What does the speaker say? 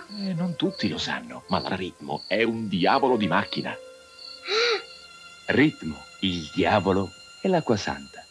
Non tutti lo sanno, ma la Ritmo è un diavolo di macchina. Ritmo, il diavolo e l'acqua santa.